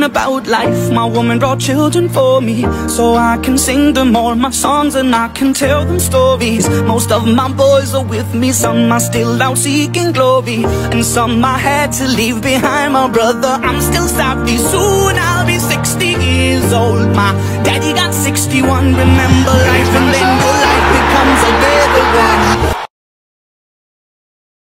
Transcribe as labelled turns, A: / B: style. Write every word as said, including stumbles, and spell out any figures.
A: about life. My woman brought children for me, so I can sing them all my songs and I can tell them stories. Most of my boys are with me, some are still out seeking glory, and some I had to leave behind. My brother, I'm still savvy, soon I'll be sixty years old. My daddy got sixty-one. Remember life and then your life becomes a better one.